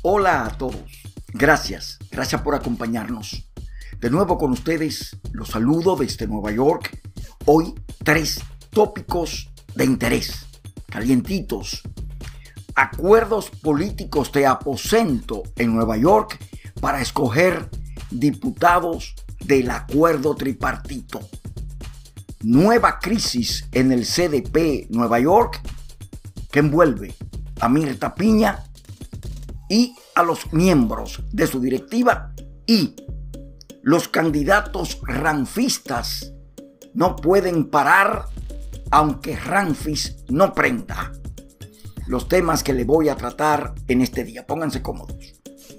Hola a todos, gracias por acompañarnos. De nuevo con ustedes, los saludo desde Nueva York. Hoy 3 tópicos de interés, calientitos. Acuerdos políticos de aposento en Nueva York para escoger diputados del acuerdo tripartito. Nueva crisis en el CDP Nueva York que envuelve a Mirta Piña y a los miembros de su directiva, y los candidatos ranfistas no pueden parar aunque Ranfis no prenda. Los temas que le voy a tratar en este día, pónganse cómodos.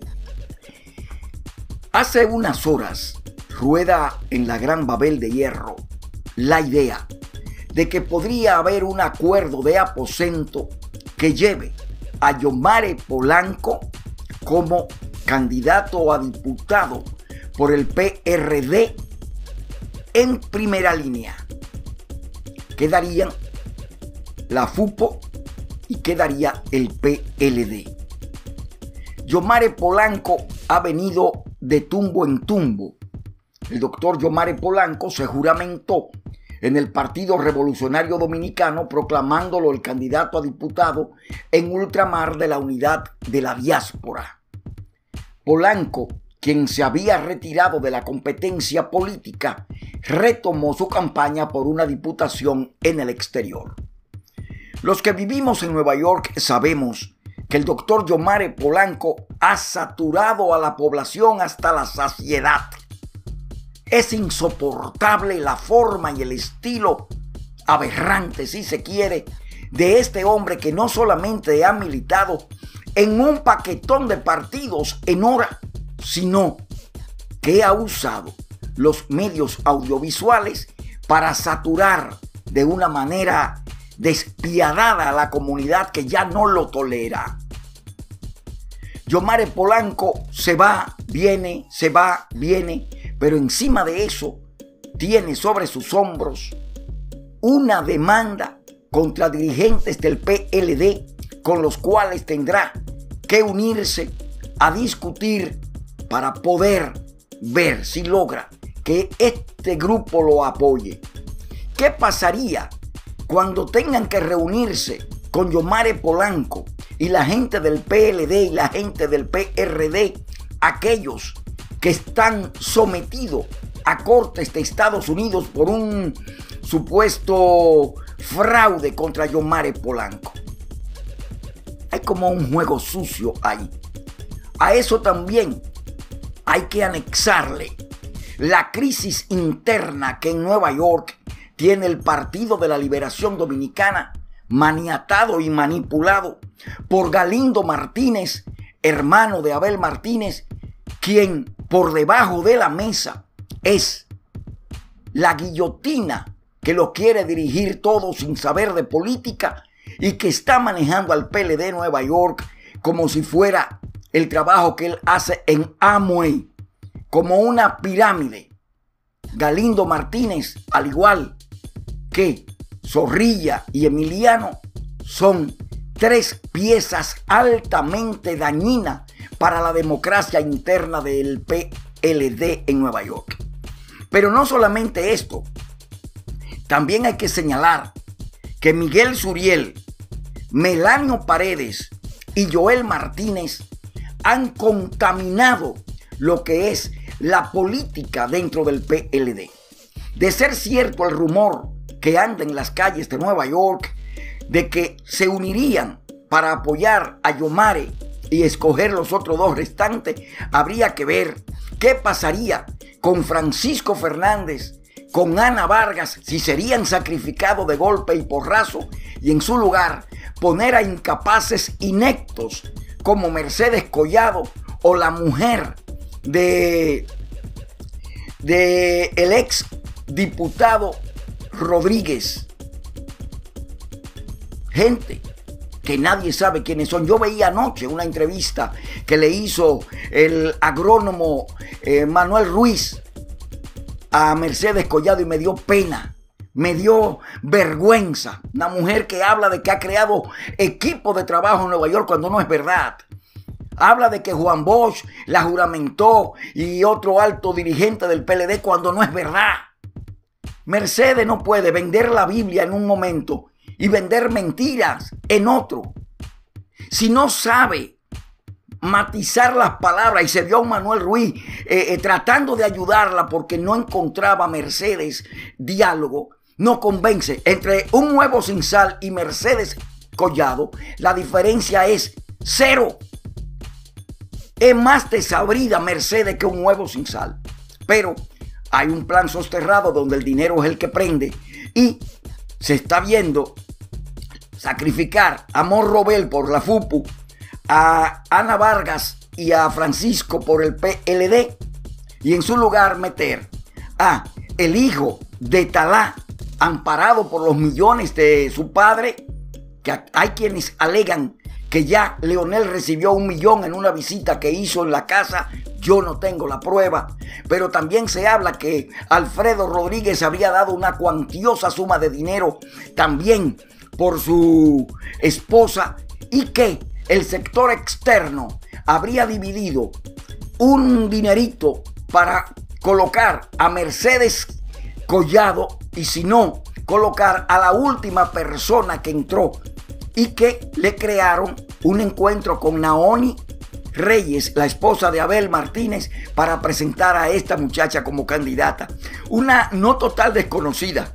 Hace unas horas rueda en la Gran Babel de Hierro la idea de que podría haber un acuerdo de aposento que lleve a Yomare Polanco como candidato a diputado por el PRD en primera línea. Quedarían la FUPO y quedaría el PLD. Yomare Polanco ha venido de tumbo en tumbo. El doctor Yomare Polanco se juramentó en el Partido Revolucionario Dominicano, proclamándolo el candidato a diputado en ultramar de la unidad de la diáspora. Polanco, quien se había retirado de la competencia política, retomó su campaña por una diputación en el exterior. Los que vivimos en Nueva York sabemos que el doctor Yomare Polanco ha saturado a la población hasta la saciedad. Es insoportable la forma y el estilo aberrante, si se quiere, de este hombre que no solamente ha militado en un paquetón de partidos en hora, sino que ha usado los medios audiovisuales para saturar de una manera despiadada a la comunidad que ya no lo tolera. Yomare Polanco se va, viene, pero encima de eso tiene sobre sus hombros una demanda contra dirigentes del PLD con los cuales tendrá que unirse a discutir para poder ver si logra que este grupo lo apoye. ¿Qué pasaría cuando tengan que reunirse con Yomare Polanco y la gente del PLD y la gente del PRD, aquellos que están sometidos a cortes de Estados Unidos por un supuesto fraude contra Yomare Polanco? Hay como un juego sucio ahí. A eso también hay que anexarle la crisis interna que en Nueva York tiene el Partido de la Liberación Dominicana, maniatado y manipulado por Galindo Martínez, hermano de Abel Martínez, quien por debajo de la mesa es la guillotina que lo quiere dirigir todo sin saber de política y que está manejando al PLD Nueva York como si fuera el trabajo que él hace en Amway, como una pirámide. Galindo Martínez, al igual que Zorrilla y Emiliano, son 3 piezas altamente dañinas para la democracia interna del PLD en Nueva York. Pero no solamente esto, también hay que señalar que Miguel Suriel, Melanio Paredes y Joel Martínez han contaminado lo que es la política dentro del PLD. De ser cierto el rumor que anda en las calles de Nueva York de que se unirían para apoyar a Yomare y escoger los otros 2 restantes, habría que ver qué pasaría con Francisco Fernández, con Ana Vargas, si serían sacrificados de golpe y porrazo, y en su lugar poner a incapaces ineptos como Mercedes Collado o la mujer de el ex diputado Rodríguez. Gente que nadie sabe quiénes son. Yo veía anoche una entrevista que le hizo el agrónomo Manuel Ruiz a Mercedes Collado y me dio pena. Me dio vergüenza. Una mujer que habla de que ha creado equipo de trabajo en Nueva York cuando no es verdad. Habla de que Juan Bosch la juramentó y otro alto dirigente del PLD cuando no es verdad. Mercedes no puede vender la Biblia en un momento y vender mentiras en otro. Si no sabe matizar las palabras, y se vio a un Manuel Ruiz tratando de ayudarla porque no encontraba Mercedes diálogo, no convence. Entre un huevo sin sal y Mercedes Collado, la diferencia es cero. Es más desabrida Mercedes que un huevo sin sal. Pero hay un plan soterrado donde el dinero es el que prende y se está viendo sacrificar a Morrobel por la FUPU, a Ana Vargas y a Francisco por el PLD, y en su lugar meter a el hijo de Talá, amparado por los millones de su padre, que hay quienes alegan que ya Leonel recibió 1 millón en una visita que hizo en la casa. Yo no tengo la prueba, pero también se habla que Alfredo Rodríguez habría dado una cuantiosa suma de dinero también por su esposa, y que el sector externo habría dividido un dinerito para colocar a Mercedes Collado, y si no, colocar a la última persona que entró, y que le crearon un encuentro con Naoni Reyes, la esposa de Abel Martínez, para presentar a esta muchacha como candidata. Una no total desconocida,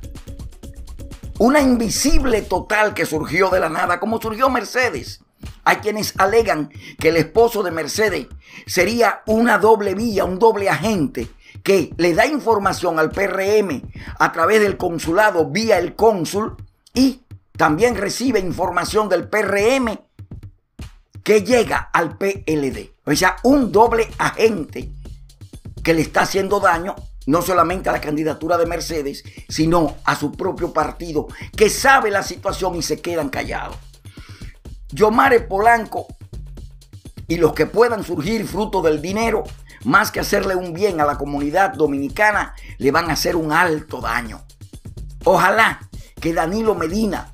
una invisible total que surgió de la nada, como surgió Mercedes. Hay quienes alegan que el esposo de Mercedes sería una doble vía, un doble agente, que le da información al PRM a través del consulado vía el cónsul, y también recibe información del PRM que llega al PLD. O sea, un doble agente que le está haciendo daño no solamente a la candidatura de Mercedes, sino a su propio partido, que sabe la situación y se quedan callados. Yomare Polanco y los que puedan surgir fruto del dinero, más que hacerle un bien a la comunidad dominicana, le van a hacer un alto daño. Ojalá que Danilo Medina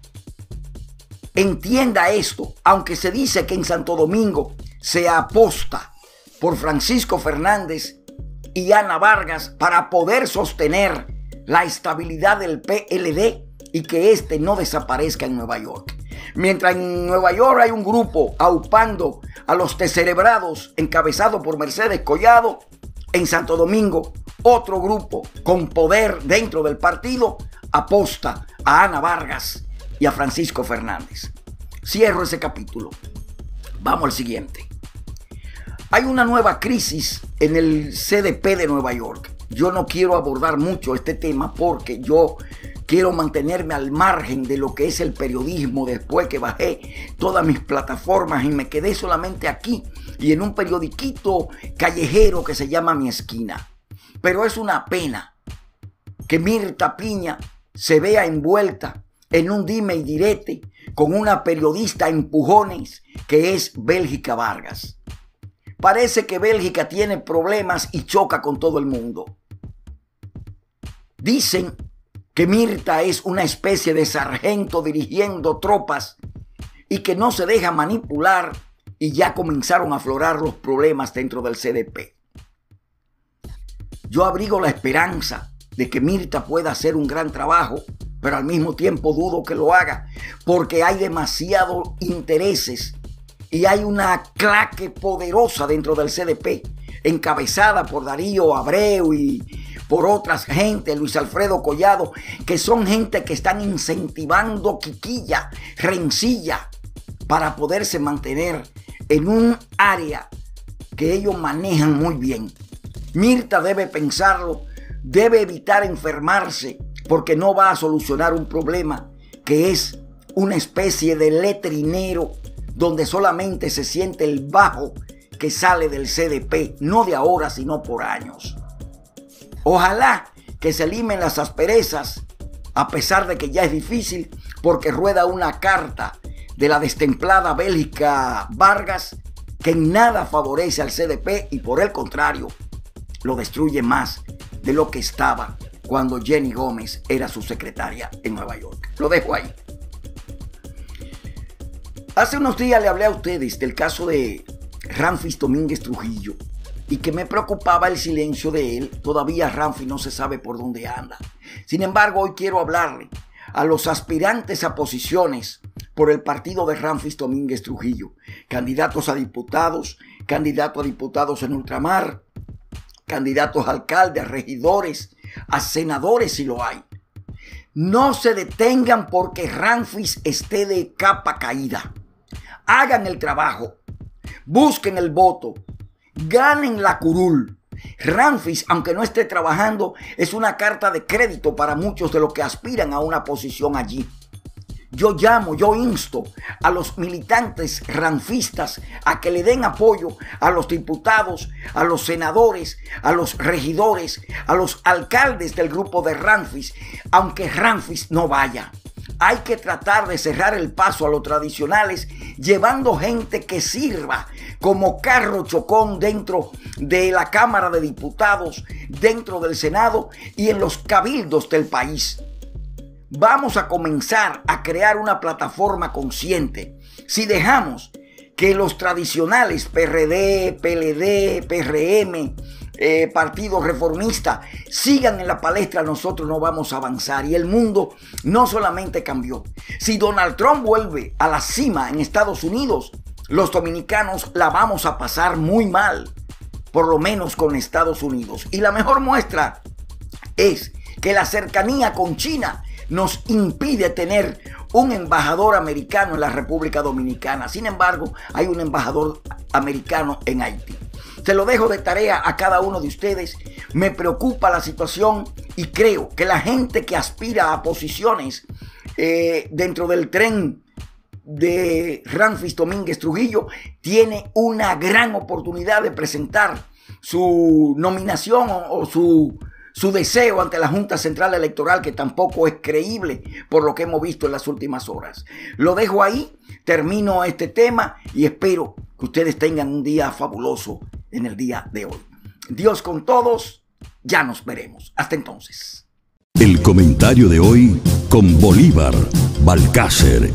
entienda esto, aunque se dice que en Santo Domingo se aposta por Francisco Fernández y Ana Vargas para poder sostener la estabilidad del PLD y que este no desaparezca en Nueva York. Mientras en Nueva York hay un grupo aupando a los descerebrados encabezado por Mercedes Collado, en Santo Domingo otro grupo con poder dentro del partido aposta a Ana Vargas y a Francisco Fernández. Cierro ese capítulo. Vamos al siguiente. Hay una nueva crisis en el CDP de Nueva York. Yo no quiero abordar mucho este tema porque yo quiero mantenerme al margen de lo que es el periodismo después que bajé todas mis plataformas y me quedé solamente aquí y en un periodiquito callejero que se llama Mi Esquina. Pero es una pena que Mirta Piña se vea envuelta en un dime y direte con una periodista a empujones que es Bélgica Vargas. Parece que Bélgica tiene problemas y choca con todo el mundo. Dicen que Mirta es una especie de sargento dirigiendo tropas y que no se deja manipular, y ya comenzaron a aflorar los problemas dentro del CDP. Yo abrigo la esperanza de que Mirta pueda hacer un gran trabajo, pero al mismo tiempo dudo que lo haga, porque hay demasiados intereses y hay una claque poderosa dentro del CDP, encabezada por Darío Abreu y por otras gente, Luis Alfredo Collado, que son gente que están incentivando quiquilla, rencilla, para poderse mantener en un área que ellos manejan muy bien. Mirta debe pensarlo, debe evitar enfermarse, porque no va a solucionar un problema que es una especie de letrinero donde solamente se siente el bajo que sale del CDP, no de ahora, sino por años. Ojalá que se limen las asperezas, a pesar de que ya es difícil, porque rueda una carta de la destemplada Bélgica Vargas que en nada favorece al CDP y por el contrario, lo destruye más de lo que estaba cuando Jenny Gómez era su secretaria en Nueva York. Lo dejo ahí. Hace unos días le hablé a ustedes del caso de Ramfis Domínguez Trujillo, y que me preocupaba el silencio de él. Todavía Ramfis no se sabe por dónde anda. Sin embargo, hoy quiero hablarle a los aspirantes a posiciones por el partido de Ramfis Domínguez Trujillo, candidatos a diputados, candidatos a diputados en ultramar, candidatos a alcaldes, a regidores, a senadores si lo hay. No se detengan porque Ramfis esté de capa caída. Hagan el trabajo, busquen el voto, ganen la curul. Ramfis, aunque no esté trabajando, es una carta de crédito para muchos de los que aspiran a una posición allí. Yo insto a los militantes ramfistas a que le den apoyo a los diputados, a los senadores, a los regidores, a los alcaldes del grupo de Ramfis, aunque Ramfis no vaya. Hay que tratar de cerrar el paso a los tradicionales, llevando gente que sirva como carro chocón dentro de la Cámara de Diputados, dentro del Senado y en los cabildos del país. Vamos a comenzar a crear una plataforma consciente. Si dejamos que los tradicionales PRD, PLD, PRM, Partido Reformista sigan en la palestra, nosotros no vamos a avanzar. Y el mundo no solamente cambió. Si Donald Trump vuelve a la cima en Estados Unidos, los dominicanos la vamos a pasar muy mal, por lo menos con Estados Unidos. Y la mejor muestra es que la cercanía con China nos impide tener un embajador americano en la República Dominicana. Sin embargo, hay un embajador americano en Haití. Se lo dejo de tarea a cada uno de ustedes. Me preocupa la situación y creo que la gente que aspira a posiciones dentro del tren de Ramfis Domínguez Trujillo tiene una gran oportunidad de presentar su nominación o su deseo ante la Junta Central Electoral, que tampoco es creíble por lo que hemos visto en las últimas horas. Lo dejo ahí, termino este tema y espero que ustedes tengan un día fabuloso en el día de hoy. Dios con todos, ya nos veremos. Hasta entonces. El comentario de hoy con Bolívar Balcácer.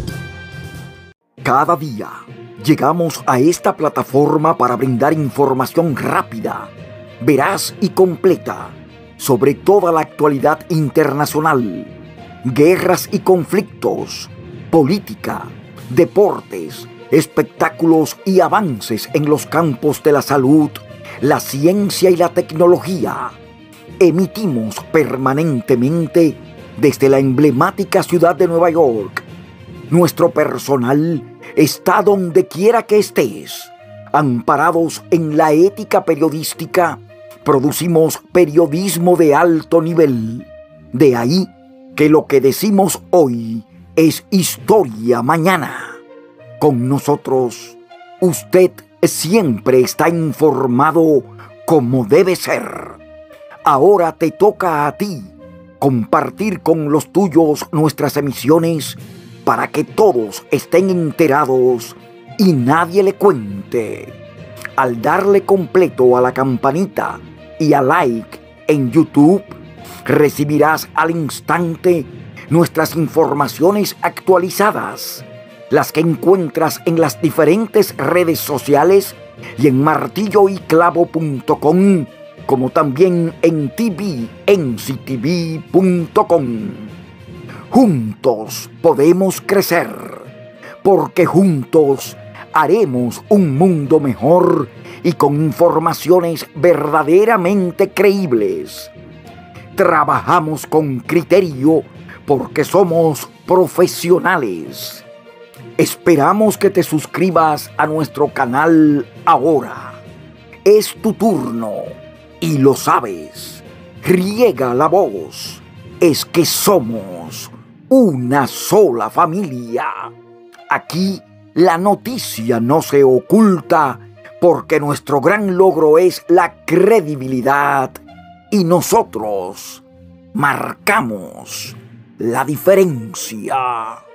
Cada día llegamos a esta plataforma para brindar información rápida, veraz y completa sobre toda la actualidad internacional, guerras y conflictos, política, deportes, espectáculos y avances en los campos de la salud, la ciencia y la tecnología. Emitimos permanentemente desde la emblemática ciudad de Nueva York. Nuestro personal está donde quiera que estés. Amparados en la ética periodística, producimos periodismo de alto nivel. De ahí que lo que decimos hoy es historia mañana. Con nosotros, usted siempre está informado como debe ser. Ahora te toca a ti compartir con los tuyos nuestras emisiones para que todos estén enterados y nadie le cuente. Al darle completo a la campanita y a like en YouTube, recibirás al instante nuestras informaciones actualizadas, las que encuentras en las diferentes redes sociales y en martilloyclavo.com, como también en tvnctv.com. Juntos podemos crecer, porque juntos haremos un mundo mejor y con informaciones verdaderamente creíbles. Trabajamos con criterio porque somos profesionales. Esperamos que te suscribas a nuestro canal ahora. Es tu turno y lo sabes. Riega la voz. Es que somos una sola familia. Aquí la noticia no se oculta porque nuestro gran logro es la credibilidad y nosotros marcamos la diferencia.